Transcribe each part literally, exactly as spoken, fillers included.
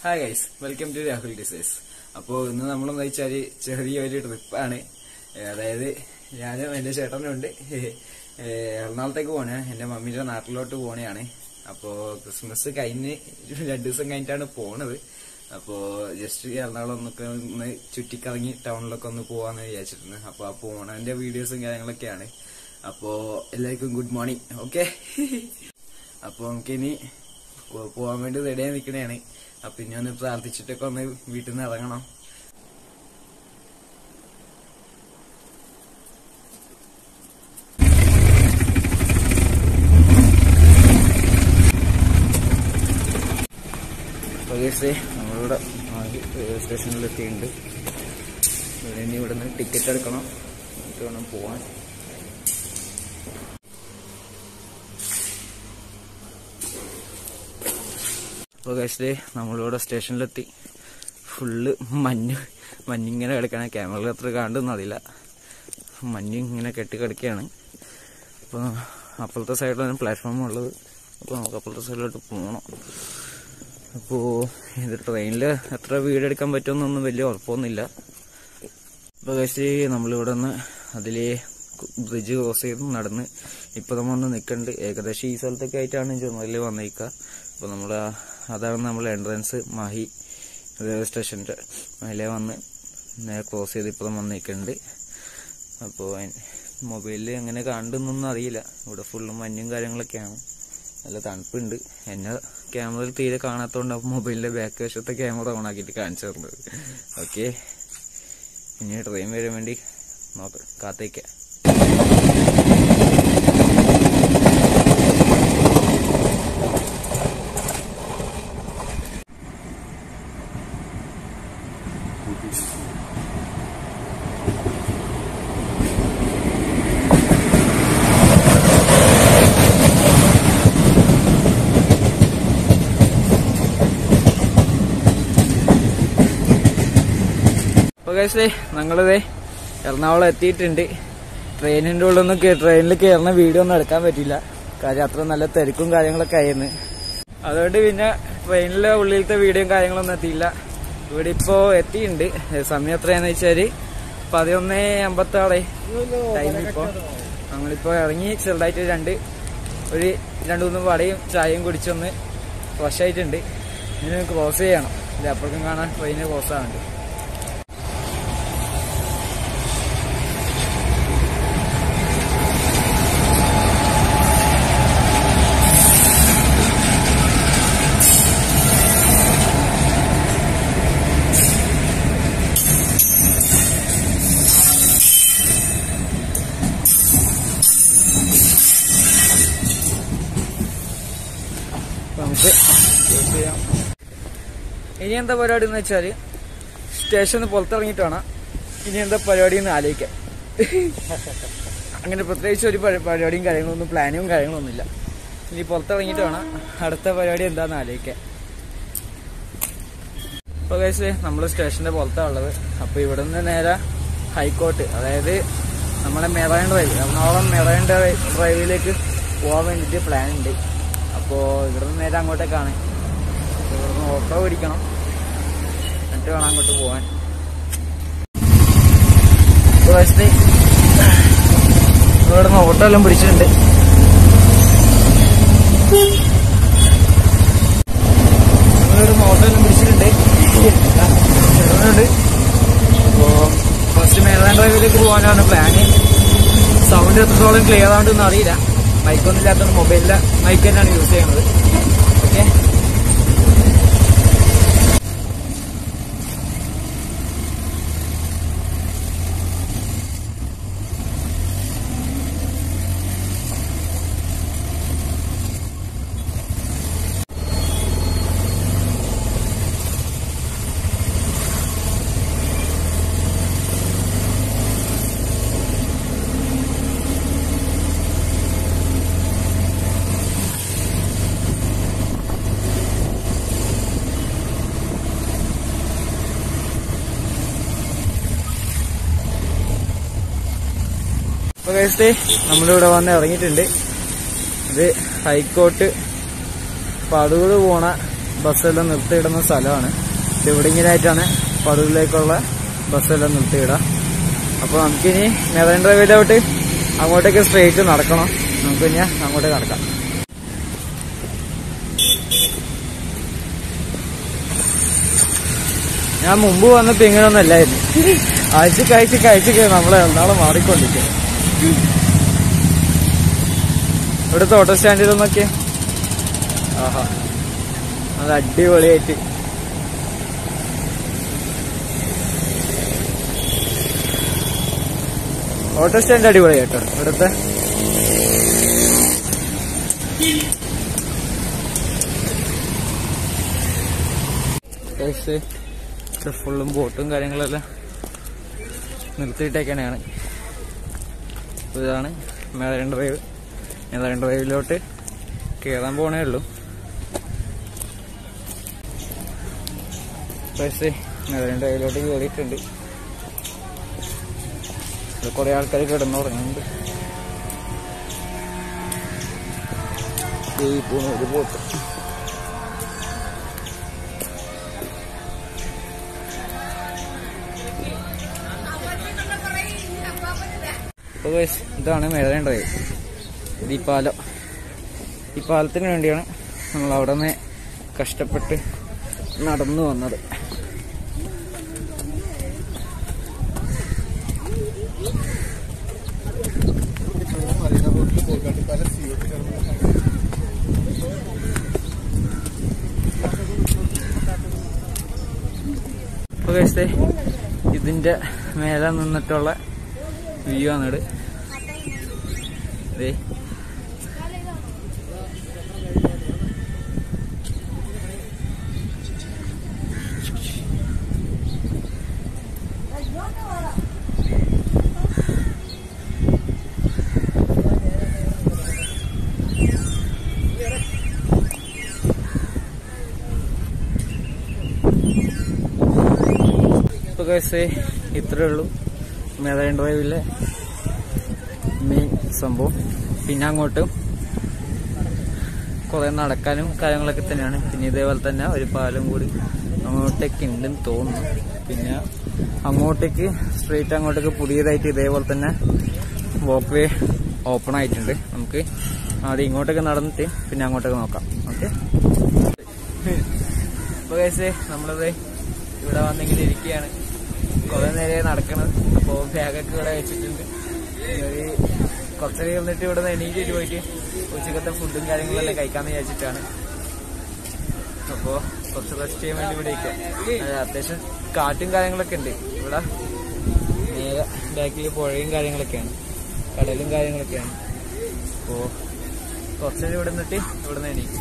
Hi guys, welcome to Rahul ഡിസൈസ്. അപ്പോൾ ഇന്ന് നമ്മളെന്ന് വെച്ചാൽ ചെറിയൊരു ട്രിപ്പാണ്. അതായത് ഞാനും എൻ്റെ ചേട്ടനുണ്ട് എറണാകുളത്തേക്ക് പോണേ, എൻ്റെ മമ്മീൻ്റെ നാട്ടിലോട്ട് പോണെയാണ്. അപ്പോൾ ക്രിസ്മസ് കഴിഞ്ഞ് രണ്ടു ദിവസം കഴിഞ്ഞിട്ടാണ് പോണത്. അപ്പോൾ ജസ്റ്റ് എറണാകുളം ഒന്നൊക്കെ ഒന്ന് ചുറ്റിക്കറങ്ങി ടൗണിലൊക്കെ ഒന്ന് പോവാന്ന് വിചാരിച്ചിട്ടുണ്ട്. അപ്പോൾ ആ പോണതിൻ്റെ വീഡിയോസും കാര്യങ്ങളൊക്കെയാണ്. അപ്പോൾ എല്ലാവർക്കും ഗുഡ് മോർണിംഗ്. ഓക്കെ, അപ്പോൾ നമുക്കിനി പോവാൻ വേണ്ടി റെഡിയായി നിൽക്കണേയാണ്. അപ്പൊ ഇനി ഒന്ന് പ്രാർത്ഥിച്ചിട്ടൊക്കെ ഒന്ന് വീട്ടിൽ നിന്ന് ഇറങ്ങണം. നമ്മളിവിടെ റെയിൽവേ സ്റ്റേഷനിലെത്തിയിട്ടുണ്ട്. ഇനി ഇവിടെ നിന്ന് ടിക്കറ്റ് എടുക്കണം, എന്നിട്ട് വേണം പോവാൻ. അപ്പോൾ ഗൈസ് നമ്മളിവിടെ സ്റ്റേഷനിലെത്തി. ഫുള്ള് മഞ്ഞ് മഞ്ഞിങ്ങനെ കിടക്കുകയാണ്. ക്യാമറയിൽ അത്ര കാണുന്നൊന്നും അറിയില്ല. മഞ്ഞ് ഇങ്ങനെ കെട്ടി കിടക്കുകയാണ്. അപ്പോൾ അപ്പുറത്തെ സൈഡിലാണ് പ്ലാറ്റ്ഫോം ഉള്ളത്. അപ്പോൾ നമുക്ക് അപ്പുറത്തെ സൈഡിലോട്ട് പോകണം. അപ്പോൾ ഇത് ട്രെയിനിൽ എത്ര വീഡിയോ എടുക്കാൻ പറ്റുമെന്നൊന്നും വലിയ ഉറപ്പൊന്നുമില്ല. അപ്പോൾ ഗൈസ് നമ്മളിവിടെ നിന്ന് അതിലേ ബ്രിഡ്ജ് ക്രോസ് ചെയ്ത് നടന്ന് ഇപ്പോൾ നമ്മൾ ഒന്ന് നിൽക്കുന്നുണ്ട്. ഏകദേശം ഈ സ്ഥലത്തൊക്കെ ആയിട്ടാണ് ജനറലിൽ വന്നേക്കുക. അപ്പോൾ നമ്മൾ അതാണ് നമ്മൾ എൻട്രൻസ് മാഹി റെയിൽവേ സ്റ്റേഷൻ്റെ അതിലേ വന്ന് നേരെ ക്രോസ് ചെയ്ത് ഇപ്പോൾ നമ്മൾ നിൽക്കുന്നുണ്ട്. അപ്പോൾ മൊബൈലിൽ എങ്ങനെ കണ്ടെന്നൊന്നും അറിയില്ല. ഇവിടെ ഫുള്ളും മഞ്ഞും കാര്യങ്ങളൊക്കെയാണ്. നല്ല തണുപ്പുണ്ട്. എന്നെ ക്യാമറയിൽ തീരെ കാണാത്തതുകൊണ്ട് അപ്പോൾ മൊബൈലിൻ്റെ ബാക്ക് വശത്തെ ക്യാമറ ഓൺ ആക്കിയിട്ട് കാണിച്ചു തരുന്നത്. ഓക്കെ, ഇനി ട്രെയിൻ വരാൻ വേണ്ടി നോക്കാം, കാത്തേക്കാം. അപ്പോൾ ഗൈസ് ഞങ്ങളിതേ എറണാകുളം എത്തിയിട്ടുണ്ട്. ട്രെയിനിൻ്റെ ഉള്ളൊന്നും ട്രെയിനിൽ കയറുന്ന വീഡിയോ ഒന്നും എടുക്കാൻ പറ്റില്ല. കാര്യം അത്ര നല്ല തിരക്കും കാര്യങ്ങളൊക്കെ ആയിരുന്നു. അതുകൊണ്ട് പിന്നെ ട്രെയിനിലെ ഉള്ളിലത്തെ വീഡിയോയും കാര്യങ്ങളൊന്നും എത്തിയില്ല. ഇവിടെ ഇപ്പോൾ എത്തിയിട്ടുണ്ട്. സമയം എത്രയാണെന്ന് വെച്ചാൽ പതിനൊന്ന് അമ്പത്താറ് ടൈം. ഇപ്പോൾ നമ്മളിപ്പോൾ ഇറങ്ങി ചെറുതായിട്ട് രണ്ട് ഒരു രണ്ട് മൂന്ന് വടയും ചായയും കുടിച്ചൊന്ന് ഫ്രഷ് ആയിട്ടുണ്ട്. ഇനി ക്രോസ് ചെയ്യണം. ഇത് അപ്പോഴേക്കും കാണാൻ ട്രെയിന് ക്രോസ് ആവുന്നുണ്ട്. നമുക്ക് യൂസ് ചെയ്യാം. ഇനി എന്താ പരിപാടി എന്ന് വെച്ചാൽ സ്റ്റേഷന് പുറത്തിറങ്ങിയിട്ട് വേണം ഇനി എന്താ പരിപാടി എന്ന് ആലോചിക്കാം. അങ്ങനെ പ്രത്യേകിച്ച് ഒരു പരിപാടിയും കാര്യങ്ങളൊന്നും പ്ലാനും കാര്യങ്ങളൊന്നും ഇല്ല. ഇനി പുറത്തിറങ്ങിയിട്ട് വേണം അടുത്ത പരിപാടി എന്താണെന്ന് ആലോചിക്കാം. ഇപ്പോൾ കഴിച്ച് നമ്മൾ സ്റ്റേഷൻ്റെ പുറത്താണ് ഉള്ളത്. അപ്പോൾ ഇവിടെ നിന്ന് നേരെ ഹൈക്കോർട്ട്, അതായത് നമ്മളെ മെറൈൻ ഡ്രൈവ്, എറണാകുളം മെറൈൻ ഡ്രൈവിലേക്ക് പോകാൻ വേണ്ടിയിട്ട് പ്ലാൻ ഉണ്ട്. അപ്പോൾ ഇവിടെ നിന്ന് നേരെ അങ്ങോട്ടേക്കാണ്. അപ്പോൾ ഇവിടെ നിന്ന് ഓട്ടോ പിടിക്കണം, എന്നിട്ട് വേണം അങ്ങോട്ട് പോകാൻ. ഇപ്പോൾ വശത്ത് ഇവിടെ നിന്ന് ഓട്ടോ എല്ലാം പിടിച്ചിട്ടുണ്ട്. ഇവിടെ നിന്ന് ഓട്ടോ എല്ലാം പിടിച്ചിട്ടുണ്ട് ഇടുന്നുണ്ട്. അപ്പോൾ ഫസ്റ്റ് മെയിൻ ഡ്രൈവിലേക്ക് പോകാനാണ് പ്ലാന്. സൗണ്ട് എത്രത്തോളം ക്ലിയർ ആവുണ്ടെന്ന് അറിയില്ല. മൈക്കൊന്നും ഇല്ലാത്തതുകൊണ്ട് മൊബൈലിലെ മൈക്ക് തന്നെയാണ് യൂസ് ചെയ്യുന്നത്. ഓക്കെ, അപ്പോൾ ഗൈസ് നമ്മളിവിടെ വന്ന് ഇറങ്ങിയിട്ടുണ്ട്. ഇത് ഹൈക്കോർട്ട് പടൂർ പോണ ബസ്സെല്ലാം നിർത്തിയിടുന്ന സ്ഥലമാണ്. ഇവിടെ ഇങ്ങനെയായിട്ടാണ് പടൂരിലേക്കുള്ള ബസ്സെല്ലാം നിർത്തിയിടുക. അപ്പോൾ നമുക്കിനി മെറൈൻ ഡ്രൈവിലോട്ട് അങ്ങോട്ടേക്ക് സ്ട്രെയിറ്റ് നടക്കണം. നമുക്കിനി അങ്ങോട്ടേക്ക് നടക്കാം. ഞാൻ മുമ്പ് വന്നപ്പോ ഇങ്ങനെയൊന്നും അല്ലായിരുന്നു. അയച്ച് കഴിച്ച് കഴിച്ച് നമ്മളെ എന്നാളും മാറിക്കൊണ്ടിരിക്കും. ഇവിടുത്തെ ഓട്ടോ സ്റ്റാൻഡിലൊന്നൊക്കെ ആഹാ അത് അടിപൊളിയായിട്ട് ഓട്ടോ സ്റ്റാൻഡ് അടിപൊളിയായിട്ടോ ഇവിടുത്തെ. ഫുള്ളും ബോട്ടും കാര്യങ്ങളെല്ലാം നിർത്തിയിട്ടേക്കാനാണ്. ഇതാണ് മെറൈൻ ഡ്രൈവ്. മെറൈൻ ഡ്രൈവിലോട്ട് കയറാൻ പോണേ ഉള്ളൂ. പക്ഷേ മെറൈൻ ഡ്രൈവിലോട്ട് കയറിയിട്ടുണ്ട്. കുറെ ആൾക്കാർ കിടന്നുറങ്ങുന്നുണ്ട്. ഒരു ബോട്ട് ഇതാണ് മെറൈൻ ഡ്രൈവ്. ഇത് ഈ പാലം. ഈ പാലത്തിന് വേണ്ടിയാണ് നമ്മൾ അവിടെ നിന്ന് കഷ്ടപ്പെട്ട് നടന്നു വന്നത്. ഇതിന്റെ മേലെ നിന്നിട്ടുള്ള വ്യൂ ആണ് ഇത്. ഇത്രേ ഉള്ളൂ മെറൈൻ ഡ്രൈവിലെ മെയിൻ സംഭവം. പിന്നെ അങ്ങോട്ടും കുറെ നടക്കാനും കാര്യങ്ങളൊക്കെ തന്നെയാണ്. പിന്നെ ഇതേപോലെ തന്നെ ഒരു പാലം കൂടി അങ്ങോട്ടേക്ക് ഉണ്ടെന്ന് തോന്നുന്നു. പിന്നെ അങ്ങോട്ടേക്ക് സ്ട്രെയിറ്റ് അങ്ങോട്ടേക്ക് പുതിയതായിട്ട് ഇതേപോലെ തന്നെ വാക്ക് വേ ഓപ്പൺ ആയിട്ടുണ്ട്. നമുക്ക് ആദ്യം ഇങ്ങോട്ടേക്ക് നടന്നിട്ട് പിന്നെ അങ്ങോട്ടേക്ക് നോക്കാം. ഓക്കെ. അപ്പോൾ ഗൈസ് നമ്മളത് ഇവിടെ വന്നിങ്ങനെ ഇരിക്കുകയാണ്. കുറെ നേരം നടക്കണം. അപ്പോൾ ബാഗൊക്കെ ഇവിടെ വെച്ചിട്ടുണ്ട്. ഒരു കുറച്ചേരം ഇരുന്നിട്ട് ഇവിടെ നിന്ന് എണീറ്റിട്ട് പോയിട്ട് ഉച്ചക്കത്തെ ഫുഡും കാര്യങ്ങളെല്ലാം കഴിക്കാമെന്ന് വിചാരിച്ചിട്ടാണ്. അപ്പോൾ കുറച്ച് റെസ്റ്റ് ചെയ്യാൻ വേണ്ടി ഇവിടെ ഇരിക്കാം. അത്യാവശ്യം കാറ്റും കാര്യങ്ങളൊക്കെ ഉണ്ട് ഇവിടെ. നേരെ ബാക്കിൽ പുഴയും കാര്യങ്ങളൊക്കെയാണ്, കടലും കാര്യങ്ങളൊക്കെയാണ്. അപ്പോൾ കുറച്ചേരം ഇവിടെ നിന്നിട്ട് ഇവിടെ നിന്ന് എണീക്കും.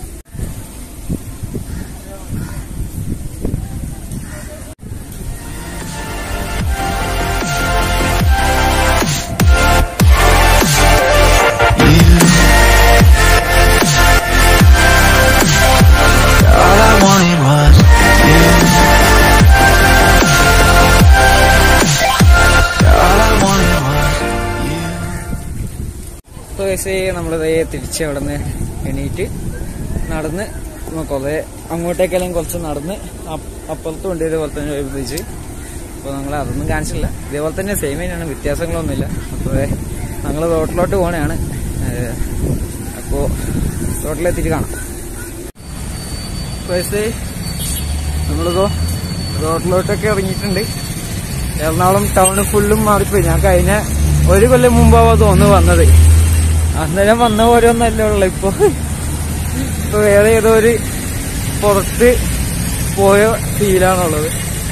നമ്മളിത് തിരിച്ച് അവിടെ നിന്ന് എണീറ്റ് നടന്ന് കുറെ അങ്ങോട്ടേക്കെല്ലാം കുറച്ച് നടന്ന് അപ്പുറത്തും ഉണ്ട് ഇതേപോലെ തന്നെ ഒരു ബ്രിഡ്ജ്. അപ്പോൾ ഞങ്ങൾ അതൊന്നും കാണിച്ചില്ല. ഇതേപോലെ തന്നെ സെയിം തന്നെയാണ്, വ്യത്യാസങ്ങളൊന്നുമില്ല. അപ്പോൾ ഞങ്ങൾ റോട്ടിലോട്ട് പോകണയാണ്. അപ്പോൾ റോട്ടിലെത്തിയിട്ട് കാണാം. പക്ഷേ നമ്മളിപ്പോ റോഡിലോട്ടൊക്കെ ഇറങ്ങിയിട്ടുണ്ട്. എറണാകുളം ടൗണ് ഫുള്ളും മാറിപ്പോയി. ഞാൻ കഴിഞ്ഞ ഒരു കൊല്ലം മുമ്പാവാ തോന്നുന്നു വന്നത്. അന്നേരം വന്ന ഓരോന്നല്ലേ ഉള്ളു. ഇപ്പൊ ഇപ്പൊ വേറെ ഏതോ ഒരു പുറത്ത് പോയ ഫീലാണുള്ളത്.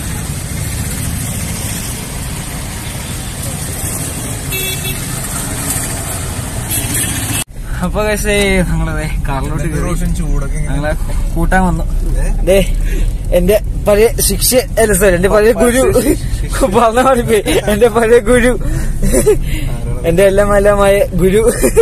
അപ്പൊ പക്ഷേ ഞങ്ങളതെ കാറിലോട്ട് ഞങ്ങളെ കൂട്ടാൻ വന്നു. ദേ എന്റെ പഴയ ശിക്ഷ അല്ല സാർ, എന്റെ പഴയ ഗുരു പറഞ്ഞ മാറിപ്പോയി. എന്റെ പഴയ ഗുരു, എന്റെ എല്ലാം എല്ലാമായ ഗുരു,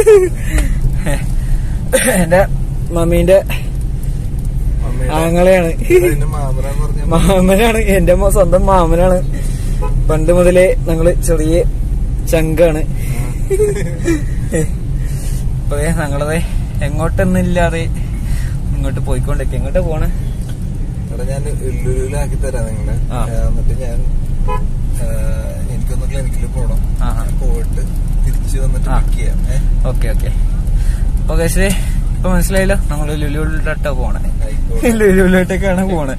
എന്റെ മമ്മീന്റെ ആങ്ങളെയാണ്, മാമനാണ്, എന്റെ സ്വന്തം മാമനാണ്. പണ്ട് മുതലേ ഞങ്ങള് ചെറിയ ചങ്കാണ്. അപ്പൊ ഞങ്ങളത് എങ്ങോട്ടൊന്നില്ലാതെ ഇങ്ങോട്ട് പോയിക്കൊണ്ടിരിക്കുക. എങ്ങോട്ട് പോണേ? എടാ ഞാൻ ലുലുവിലാക്കി തരാം നിങ്ങളെ. എന്നിട്ട് ഞാൻ എനിക്കൊന്ന് ക്ലിനിക്കിൽ പോണം. പോയിട്ട് തിരിച്ചു വന്നിട്ട് പിക്ക് ചെയ്യാം. Okay okay. അപ്പൊ കേശേ ഇപ്പൊ മനസ്സിലായല്ലോ, നമ്മള് ലുലുവിലോട്ടാ പോണേ. ലുലുവിലോട്ടേക്കാണ് പോണേ.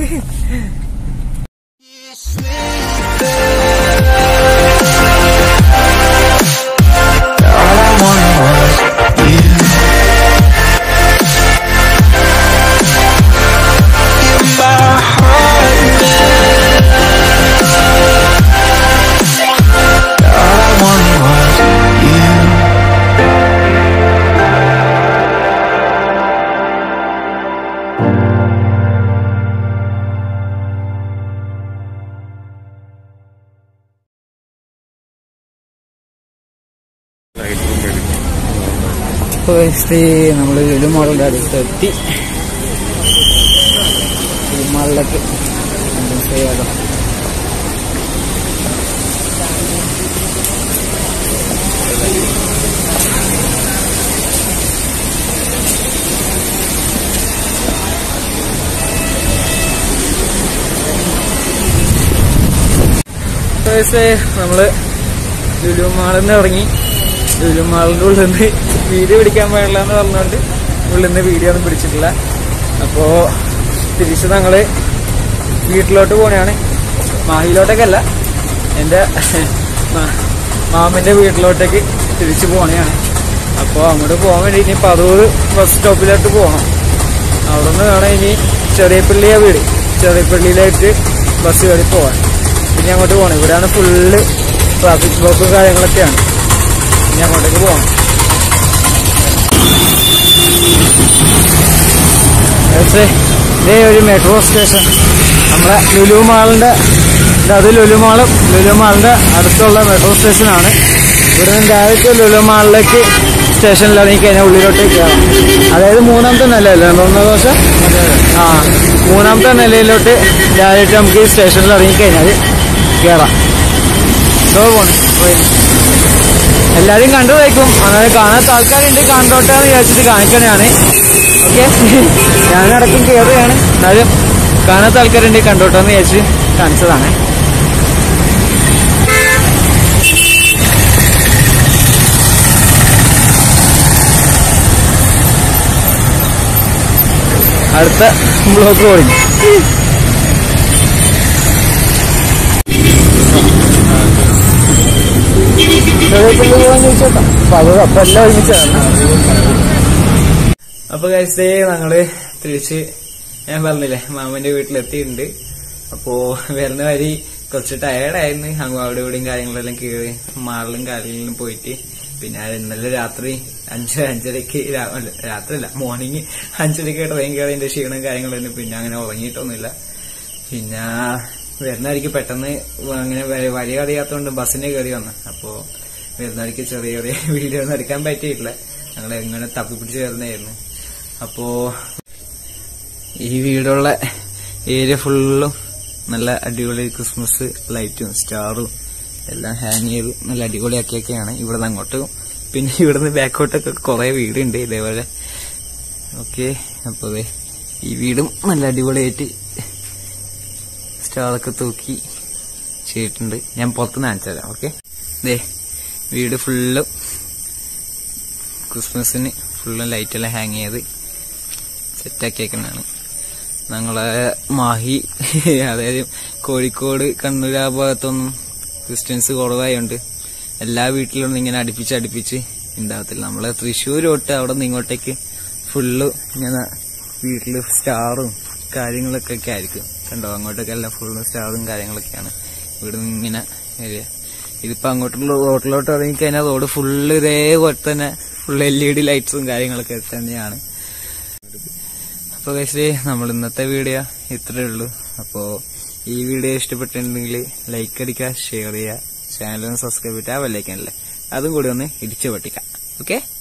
നമ്മള് ലുലു മാളിന്റെ അടുത്തെത്തി. ലുലു മാളിലേക്ക് ചെയ്യാലോ. നമ്മള് ലുലു മാളിൽ നിന്ന് ഇറങ്ങി. ലുലു മാളിന്റെ ഉള്ളിൽ നിന്ന് വീഡിയോ പിടിക്കാൻ പാടില്ല എന്ന് പറഞ്ഞുകൊണ്ട് ഉള്ളിൽ നിന്ന് വീഡിയോ ഒന്നും പിടിച്ചിട്ടില്ല. അപ്പോ തിരിച്ച് ഞങ്ങള് വീട്ടിലോട്ട് പോണെയാണ്. മാഹിയിലോട്ടേക്കല്ല, എന്റെ മാമന്റെ വീട്ടിലോട്ടേക്ക് തിരിച്ചു പോണെയാണ്. അപ്പോ അങ്ങോട്ട് പോകാൻ വേണ്ടി ഇനി പതൂർ ബസ് സ്റ്റോപ്പിലോട്ട് പോകണം. അവിടെ നിന്ന് വേണം ഇനി ചെറിയപ്പള്ളിയാ വീട്, ചെറിയപ്പള്ളിയിലേക്ക് ബസ് കയറി പോവാൻ. ഇനി അങ്ങോട്ട് പോകണം. ഇവിടെയാണ് ഫുള്ള് ട്രാഫിക് ബ്ലോക്കും കാര്യങ്ങളൊക്കെയാണ്. ഇനി അങ്ങോട്ടേക്ക് പോകണം. ഇതേ ഒരു മെട്രോ സ്റ്റേഷൻ നമ്മുടെ ലുലു മാളിന്റെ, അത് ലുലു മാളും ലുലു മാളിന്റെ അടുത്തുള്ള മെട്രോ സ്റ്റേഷനാണ്. ഇവിടെ നിന്ന് ഡയറക്റ്റ് ലുലു മാളിലേക്ക് സ്റ്റേഷനിൽ ഇറങ്ങി കഴിഞ്ഞാൽ ഉള്ളിലോട്ടേക്ക് കയറാം. അതായത് മൂന്നാമത്തെ നിലയല്ലേ ഒന്നാം ദിവസം? ആ, മൂന്നാമത്തെ നിലയിലോട്ട് ഡയറക്റ്റ് നമുക്ക് ഈ സ്റ്റേഷനിൽ ഇറങ്ങി കഴിഞ്ഞാൽ കയറാം. സോ പോണ് എല്ലാരും കണ്ടു വയ്ക്കും. അങ്ങനെ കാണാത്ത ആൾക്കാരുണ്ട്, കണ്ടോട്ടെ എന്ന് വിചാരിച്ചിട്ട് കാണിക്കണതാണ്. ഓക്കെ, ഞാനടക്കം കയറുകയാണ്. എന്നാലും കാണാത്ത ആൾക്കാരുണ്ട്, കണ്ടോട്ടെ എന്ന് വിചാരിച്ച് കാണിച്ചതാണ്. അടുത്ത ബ്ലോക്ക് പോയി. അപ്പൊ എല്ലാം ഒരുമിച്ചാണ്. അപ്പൊ കഴിച്ചേ ഞങ്ങള് തിരിച്ച് ഞാൻ പറഞ്ഞില്ലേ മാമന്റെ വീട്ടിലെത്തിയിട്ടുണ്ട്. അപ്പോ വരുന്ന വരി കുറച്ച് ടയേർഡായിരുന്നു. അങ്ങ് അവിടെ ഇവിടെയും കാര്യങ്ങളെല്ലാം കയറി മാറിലും കാര്യങ്ങളിലും പോയിട്ട് പിന്നെ ഇന്നലെ രാത്രി അഞ്ച് അഞ്ചരക്ക് രാത്രിയല്ല മോർണിംഗ് അഞ്ചരക്ക് ട്രെയിൻ കയറിയതിന്റെ ക്ഷീണം കാര്യങ്ങളൊന്നും പിന്നെ അങ്ങനെ ഉറങ്ങിയിട്ടൊന്നുമില്ല. പിന്നെ വരുന്ന വരിക്ക് പെട്ടെന്ന് അങ്ങനെ വഴി അറിയാത്തതുകൊണ്ട് ബസ്സിനെ കയറി വന്നു. അപ്പോ വരുന്ന വരിക്ക് ചെറിയ ചെറിയ വീഡിയോ ഒന്നും എടുക്കാൻ പറ്റിയിട്ടില്ല. ഞങ്ങൾ എങ്ങനെ തപ്പിപ്പിടിച്ച് വരുന്നതായിരുന്നു. അപ്പോ ഈ വീടുള്ള ഏരിയ ഫുള്ളും നല്ല അടിപൊളി ക്രിസ്മസ് ലൈറ്റും സ്റ്റാറും എല്ലാം ഹാങ് ചെയ്ത് നല്ല അടിപൊളിയാക്കിയൊക്കെയാണ്. ഇവിടുന്ന് അങ്ങോട്ടും പിന്നെ ഇവിടുന്ന് ബാക്കോട്ടൊക്കെ കുറെ വീടുണ്ട് ഇതേപോലെ. ഓക്കെ, അപ്പൊ ഈ വീടും നല്ല അടിപൊളിയായിട്ട് സ്റ്റാറൊക്കെ തൂക്കി ചെയ്തിട്ടുണ്ട്. ഞാൻ പുറത്ത് കാണിച്ചു തരാം. ഓക്കെ, ദേ വീട് ഫുള്ളും ക്രിസ്മസിന് ഫുള്ളും ലൈറ്റെല്ലാം ഹാങ് ചെയ്ത് സെറ്റാക്കിയേക്കുന്നതാണ്. ഞങ്ങളെ മാഹി അതായത് കോഴിക്കോട് കണ്ണൂർ ആ ഭാഗത്തൊന്നും ക്രിസ്ത്യൻസ് കുറവായോണ്ട് എല്ലാ വീട്ടിലൊന്നും ഇങ്ങനെ അടുപ്പിച്ച് അടുപ്പിച്ച് ഉണ്ടാകത്തില്ല. നമ്മളെ തൃശ്ശൂർ തൊട്ട് അവിടെ നിന്ന് ഇങ്ങോട്ടേക്ക് ഫുള്ള് ഇങ്ങനെ വീട്ടില് സ്റ്റാറും കാര്യങ്ങളൊക്കെ ഒക്കെ ആയിരിക്കും. കണ്ടോ, അങ്ങോട്ടൊക്കെ എല്ലാം ഫുള്ള് സ്റ്റാറും കാര്യങ്ങളൊക്കെയാണ്. ഇവിടെ നിന്ന് ഇങ്ങനെ ഏരിയ. ഇതിപ്പോ അങ്ങോട്ടുള്ള റോഡിലോട്ട് ഇറങ്ങിക്കഴിഞ്ഞാൽ റോഡ് ഫുള്ള് ഇതേപോലെ തന്നെ ഫുൾ എൽ ഇ ഡി ലൈറ്റ്സും കാര്യങ്ങളൊക്കെ തന്നെയാണ്. അപ്പൊ ഗൈസ് നമ്മൾ ഇന്നത്തെ വീഡിയോ ഇത്രയേ ഉള്ളൂ. അപ്പോ ഈ വീഡിയോ ഇഷ്ടപ്പെട്ടിട്ടുണ്ടെങ്കിൽ ലൈക്ക് അടിക്കുക, ഷെയർ ചെയ്യുക, ചാനൽ ഒന്ന് സബ്സ്ക്രൈബ് ചെയ്തിട്ട് ആ ബെല്ലൈക്കൻ അല്ലേ അതും കൂടി ഒന്ന് ഇടിച്ചു പൊട്ടിക്കാം. ഓക്കെ.